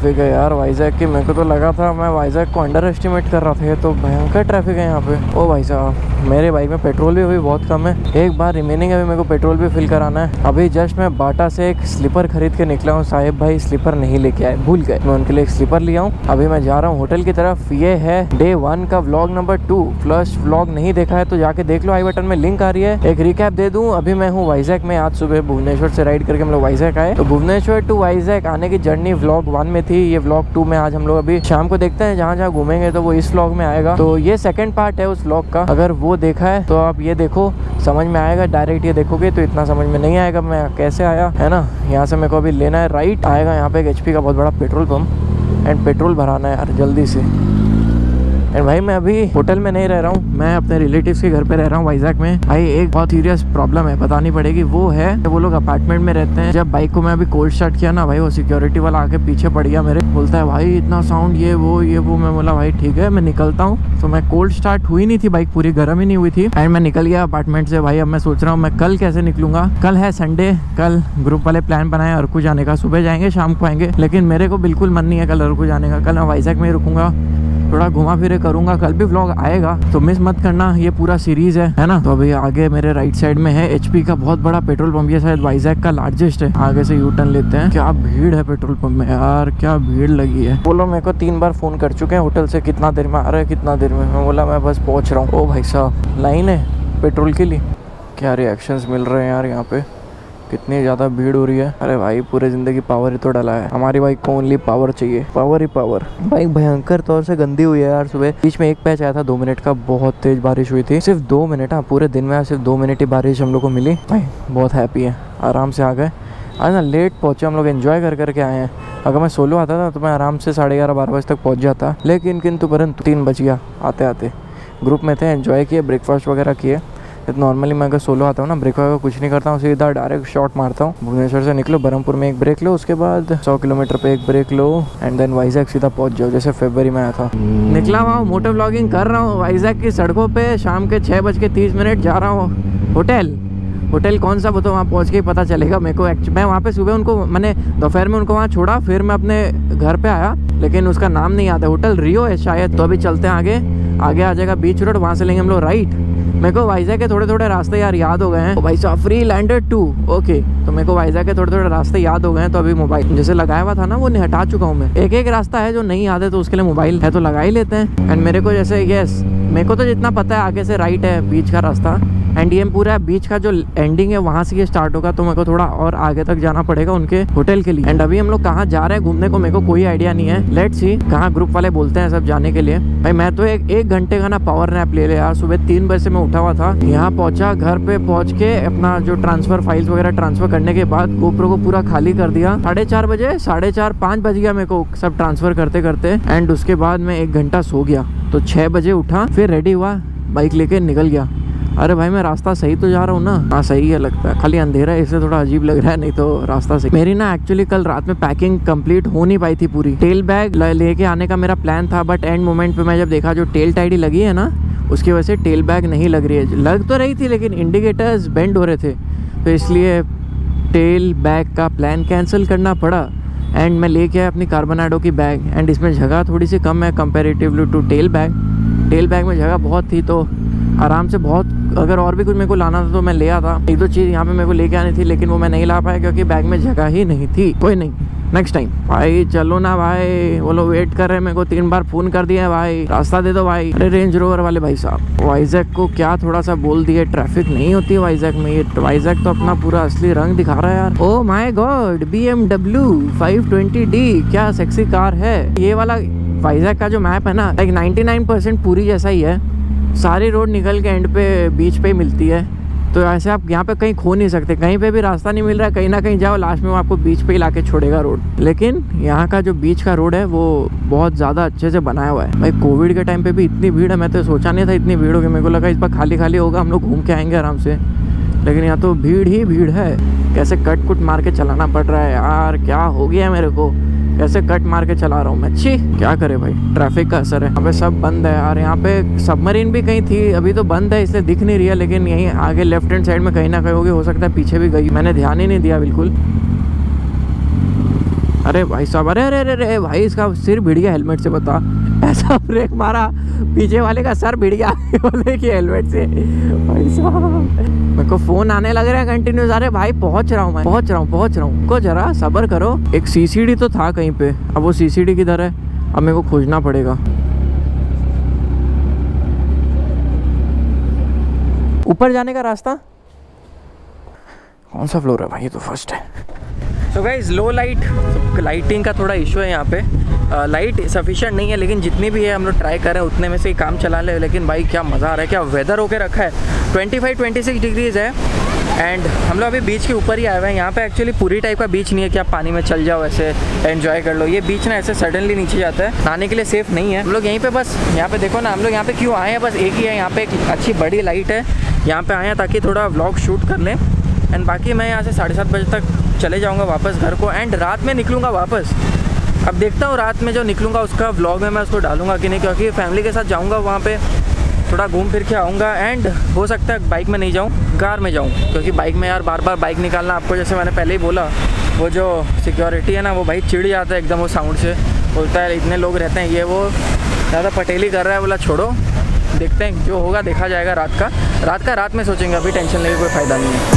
Traffic है यार वाइजैक की। मेरे को तो लगा था, मैं वाइजैक को अंडर एस्टिमेट कर रहा था। ये तो भयंकर ट्रैफिक है यहाँ पे। ओ भाई साहब, मेरे बाइक में पेट्रोल भी अभी बहुत कम है। एक बार रिमेनिंग है, अभी मेरे को पेट्रोल भी फिल कराना है। अभी जस्ट मैं बाटा से एक स्लीपर खरीद के निकला हूँ। साहिब भाई स्लीपर नहीं लेके आए, भूल गए। मैं उनके लिए एक स्लीपर लिया हूँ। अभी मैं जा रहा हूँ होटल की तरफ। ये है डे 1 का व्लॉग नंबर 2। फर्स्ट व्लॉग नहीं देखा है तो जाके देख लो, आई बटन में लिंक आ रही है। एक रिकैप दे दूं, अभी मैं हूँ वाइजैक में। आज सुबह भुवनेश्वर से राइड करके हम लोग वाइजैक आए। तो भुवनेश्वर टू वाइजैक आने की जर्नी व्लॉग 1 में थी। ये व्लॉग 2 में आज हम लोग अभी शाम को देखते हैं। जहाँ जहाँ घूमेंगे तो वो इस व्लॉग में आएगा। तो ये सेकंड पार्ट है उस व्लॉग का। अगर वो देखा है तो आप ये देखो, समझ में आएगा। डायरेक्ट ये देखोगे तो इतना समझ में नहीं आएगा मैं कैसे आया, है ना। यहाँ से मेरे को अभी लेना है राइट, आएगा यहाँ पे एक HP का बहुत बड़ा पेट्रोल पंप एंड पेट्रोल भराना है यार जल्दी से। एंड भाई मैं अभी होटल में नहीं रह रहा हूँ, मैं अपने रिलेटिव्स के घर पे रह रहा हूँ वाइजैक में। भाई एक बहुत सीरियस प्रॉब्लम है, बतानी पड़ेगी। वो है वो लोग अपार्टमेंट में रहते हैं। जब बाइक को मैं अभी कोल्ड स्टार्ट किया ना भाई, वो सिक्योरिटी वाला आके पीछे पड़ गया मेरे। बोलता है भाई इतना साउंड, ये वो। मैं बोला भाई ठीक है मैं निकलता हूँ। तो मैं कोल्ड स्टार्ट हुई नहीं थी, बाइक पूरी गर्म ही नहीं हुई थी। एंड मैं निकल गया अपार्टमेंट से। भाई अब मैं सोच रहा हूँ मैं कल कैसे निकलूंगा। कल है संडे, कल ग्रुप वाले प्लान बनाए अरकू जाने का। सुबह जाएंगे शाम को आएंगे, लेकिन मेरे को बिल्कुल मन नहीं है कल अरकू जाने का। कल मैं वाइजैक में ही रुकूंगा, थोड़ा घुमा फिरे करूंगा। कल भी व्लॉग आएगा तो मिस मत करना, ये पूरा सीरीज है ना। तो अभी आगे मेरे राइट साइड में है HP का बहुत बड़ा पेट्रोल पंप। ये शायद वाइजैक का लार्जेस्ट है। आगे से U-टर्न लेते हैं। क्या भीड़ है पेट्रोल पंप में यार, क्या भीड़ लगी है। बोलो मेरे को 3 बार फोन कर चुके हैं होटल से, कितना देर में आ रहा है, कितना देर में। मैं बोला मैं बस पहुंच रहा हूँ। ओ भाई साहब लाइन है पेट्रोल के लिए। क्या रिएक्शंस मिल रहे हैं यार यहाँ पे, कितनी ज़्यादा भीड़ हो रही है। अरे भाई पूरे ज़िंदगी पावर ही तो डाला है। हमारी बाइक को ओनली पावर चाहिए, पावर ही पावर। बाइक भयंकर तौर से गंदी हुई है यार। सुबह बीच में एक पैच आया था 2 मिनट का, बहुत तेज बारिश हुई थी। सिर्फ 2 मिनट, हाँ पूरे दिन में सिर्फ 2 मिनट ही बारिश हम लोग को मिली। भाई बहुत हैप्पी है, आराम से आ गए। आज ना लेट पहुँचे हम लोग, एंजॉय कर करके आए हैं। अगर मैं सोलो आता था तो मैं आराम से 11:30-12 बजे तक पहुँच जाता, लेकिन किंतु परंतु 3 बज गया आते आते। ग्रुप में थे, एंजॉय किए, ब्रेकफास्ट वगैरह किए। नॉर्मली मैं अगर सोलो आता हूँ ना, ब्रेकफास्ट कुछ नहीं करता हूँ, सीधा डायरेक्ट शॉट मारता हूँ। भुवनेश्वर से निकलो, बरहमपुर में एक ब्रेक लो, उसके बाद 100 किलोमीटर पे एक ब्रेक लो एंड देन वाइजैक सीधा पहुँच जाओ। जैसे फरवरी में आया था। निकला वहाँ मोटो व्लॉगिंग कर रहा हूँ वाइजैक की सड़कों पे। शाम के 6:30 जा रहा हूँ होटल कौन सा, वो तो वहाँ पहुँच के ही पता चलेगा मेरे को। मैं वहाँ पे सुबह उनको, मैंने दोपहर में उनको वहाँ छोड़ा, फिर मैं अपने घर पे आया, लेकिन उसका नाम नहीं याद है। होटल रियो है शायद। तो अभी चलते हैं आगे आ जाएगा बीच रोड, वहाँ से लेंगे हम लोग राइट। मेरे को वाइजैक के थोड़े रास्ते यार याद हो गए हैं। भाई साहब फ्रीलैंडर 2 ओके। तो मेरे को वाइजैक के थोड़े रास्ते याद हो गए हैं। तो अभी मोबाइल जैसे लगाया हुआ था ना, वो नहीं हटा चुका हूँ मैं। एक रास्ता है जो नहीं याद है, तो उसके लिए मोबाइल है तो लगा ही लेते हैं। एंड मेरे को जैसे मेरे को तो जितना पता है आगे से राइट है बीच का रास्ता, एंड ये पूरा बीच का जो एंडिंग है वहाँ से ये स्टार्ट होगा। तो मेरे को थोड़ा और आगे तक जाना पड़ेगा उनके होटल के लिए। एंड अभी हम लोग कहाँ जा रहे हैं घूमने को, मेरे को कोई आइडिया नहीं है। लेट्स सी कहाँ ग्रुप वाले बोलते हैं सब जाने के लिए। भाई मैं तो एक घंटे का ना पावर नैप ले लिया यार। सुबह 3 बजे से मैं उठा हुआ था, यहाँ पहुंचा, घर पे पहुंच के अपना जो ट्रांसफर फाइल्स वगैरह ट्रांसफर करने के बाद गोप्रो को पूरा खाली कर दिया। 4:30 बजे, 4:30-5 बज गया मेरे को सब ट्रांसफर करते करते। एंड उसके बाद मैं 1 घंटा सो गया। तो 6 बजे उठा, फिर रेडी हुआ, बाइक लेके निकल गया। अरे भाई मैं रास्ता सही तो जा रहा हूँ ना? हाँ सही है लगता है, खाली अंधेरा है इससे थोड़ा अजीब लग रहा है, नहीं तो रास्ता सही। मेरी ना एक्चुअली कल रात में पैकिंग कंप्लीट हो नहीं पाई थी पूरी। टेल बैग लेके आने का मेरा प्लान था, बट एंड मोमेंट पे मैं जब देखा जो टेल टाइडी लगी है ना, उसकी वजह से टेल बैग नहीं लग रही है। लग तो रही थी लेकिन इंडिकेटर्स बेंड हो रहे थे, तो इसलिए टेल बैग का प्लान कैंसिल करना पड़ा। एंड मैं लेके आया अपनी कार्बोनाडो की बैग। एंड इसमें जगह थोड़ी सी कम है comparatively to tail bag. Tail bag में जगह बहुत थी, तो आराम से बहुत, अगर और भी कुछ मेरे को लाना था तो मैं ले आता। 1-2 चीज़ यहाँ पे मेरे को लेके आनी थी, लेकिन वो मैं नहीं ला पाया क्योंकि बैग में जगह ही नहीं थी। कोई नहीं, नेक्स्ट टाइम। भाई चलो ना भाई, वो लोग वेट कर रहे हैं मेरे को। 3 बार फ़ोन कर दिया है भाई, रास्ता दे दो भाई। अरे रेंज रोवर वाले भाई साहब, वाइजैक को क्या थोड़ा सा बोल दिए, ट्रैफिक नहीं होती है वाइजैक में। ये वाइजैक तो अपना पूरा असली रंग दिखा रहा है यार। Oh my God, BMW 520D, क्या सेक्सी कार है। ये वाला वाइजैक का जो मैप है ना, लाइक 99% पूरी जैसा ही है। सारी रोड निकल के एंड पे बीच पे ही मिलती है, तो ऐसे आप यहाँ पे कहीं खो नहीं सकते। कहीं पे भी रास्ता नहीं मिल रहा है, कहीं ना कहीं जाओ, लास्ट में वो आपको बीच पे ही लाके छोड़ेगा रोड। लेकिन यहाँ का जो बीच का रोड है वो बहुत ज़्यादा अच्छे से बनाया हुआ है। भाई कोविड के टाइम पे भी इतनी भीड़ है, मैं तो सोचा नहीं था इतनी भीड़ होगी। मेरे को लगा इस बार खाली खाली होगा, हम लोग घूम के आएंगे आराम से, लेकिन यहाँ तो भीड़ ही भीड़ है। कैसे कट कुट मार के चलाना पड़ रहा है यार, क्या हो गया है मेरे को, कैसे कट मार के चला रहा हूँ मैं। छी, क्या करे भाई, ट्रैफिक का असर है। यहाँ पे सब बंद है यार। यहाँ पे सबमरीन भी कहीं थी, अभी तो बंद है इसलिए दिख नहीं रही है, लेकिन यहीं आगे लेफ्ट हैंड साइड में कहीं ना कहीं होगी, हो सकता है पीछे भी गई, मैंने ध्यान ही नहीं दिया बिल्कुल। अरे भाई साहब, अरे अरे अरे अरे भाई, इसका सिर भिड़ गया हेलमेट से, बता। ऐसा ब्रेक मारा, पीछे वाले का सर भिड़ गया बोले कि हेलमेट से। भाई साहब मेरे को फोन आने लग रहा है कंटिन्यूस। अरे भाई पहुंच रहा हूँ मैं, पहुंच रहा हूँ। को जरा सब्र करो। एक सीसीडी तो था कहीं पे, अब वो सीसीडी किधर है? अब मेरे को खोजना पड़ेगा। ऊपर जाने का रास्ता कौन सा फ्लोर है भाई? ये तो फर्स्ट है। सो गाइस, लो लाइटिंग का थोड़ा इशू है यहाँ पे। लाइट सफिशिएंट नहीं है, लेकिन जितनी भी है हम लोग ट्राई कर रहे हैं उतने में से ही काम चला ले। लेकिन भाई क्या मज़ा आ रहा है, क्या वेदर होके रखा है। 25-26 डिग्रीज़ है एंड हम लोग अभी बीच के ऊपर ही आए हुए हैं। यहाँ पे एक्चुअली पूरी टाइप का बीच नहीं है कि आप पानी में चल जाओ ऐसे एंजॉय कर लो। ये बीच ना ऐसे सडनली नीचे जाता है, नहाने के लिए सेफ़ नहीं है। हम लोग यहीं पे बस, यहाँ पे देखो ना, हम लोग यहाँ पे क्यों आए हैं, बस एक ही है। यहाँ पे एक अच्छी बड़ी लाइट है, यहाँ पे आए हैं ताकि थोड़ा व्लॉग शूट कर लें। एंड बाकी मैं यहाँ से 7:30 बजे तक चले जाऊँगा वापस घर को एंड रात में निकलूँगा वापस। अब देखता हूँ रात में जो निकलूँगा उसका व्लॉग में मैं उसको डालूँगा कि नहीं, क्योंकि फैमिली के साथ जाऊँगा वहाँ पे, थोड़ा घूम फिर के आऊँगा। एंड हो सकता है बाइक में नहीं जाऊँ, कार में जाऊँ, क्योंकि बाइक में यार बार बार बाइक निकालना, आपको जैसे मैंने पहले ही बोला, वो जो सिक्योरिटी है ना वो भाई चिढ़ जाता है एकदम वो साउंड से। बोलता है इतने लोग रहते हैं, ये वो ज़्यादा पटेली कर रहा है। बोला छोड़ो, देखते हैं जो होगा देखा जाएगा। रात में सोचेंगे, अभी टेंशन लेने कोई फ़ायदा नहीं है।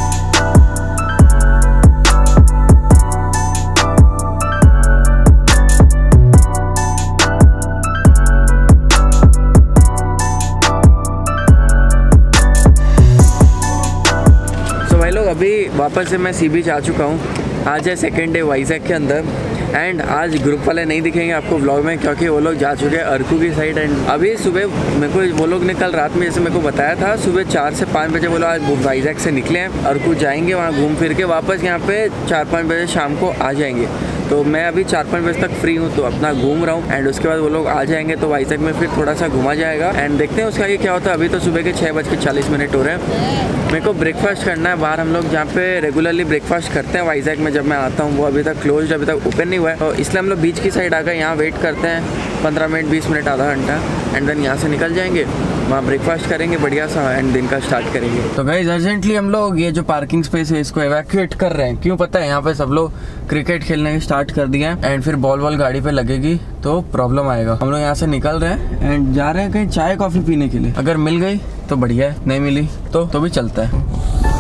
अभी वापस से मैं सी बीच आ चुका हूँ। आज है सेकेंड डे वाइजैक के अंदर एंड आज ग्रुप वाले नहीं दिखेंगे आपको व्लॉग में, क्योंकि वो लोग जा चुके हैं अरकू की साइड। एंड अभी सुबह मेरे को वो लोग ने कल रात में जैसे मेरे को बताया था, सुबह 4 से 5 बजे वो लोग आज वाइजैक से निकले हैं, अरकू जाएंगे, वहाँ घूम फिर के वापस यहाँ पे 4-5 बजे शाम को आ जाएंगे। तो मैं अभी 4-5 बजे तक फ्री हूँ, तो अपना घूम रहा हूँ एंड उसके बाद वो लोग आ जाएंगे तो वाइजैक में फिर थोड़ा सा घुमा जाएगा एंड देखते हैं उसका आगे क्या होता है। अभी तो सुबह के 6:40 हो रहे हैं। मेरे को ब्रेकफास्ट करना है बाहर। हम लोग जहाँ पे रेगुलरली ब्रेकफास्ट करते हैं वाइजैक में जब मैं आता हूँ, वो अभी तक क्लोज, अभी तक ओपन नहीं हुआ है, तो इसलिए हम लोग बीच की साइड आ गए। यहाँ वेट करते हैं 15 मिनट, 20 मिनट, आधा घंटा एंड देन यहाँ से निकल जाएंगे, वहाँ ब्रेकफास्ट करेंगे बढ़िया सा एंड दिन का स्टार्ट करेंगे। तो गाइस अर्जेंटली हम लोग ये जो पार्किंग स्पेस है इसको एवैक्यूएट कर रहे हैं। क्यों पता है? यहाँ पे सब लोग क्रिकेट खेलने स्टार्ट कर दिया है एंड फिर बॉल गाड़ी पे लगेगी तो प्रॉब्लम आएगा। हम लोग यहाँ से निकल रहे हैं एंड जा रहे हैं कहीं चाय कॉफी पीने के लिए। अगर मिल गई तो बढ़िया है, नहीं मिली तो भी चलता है।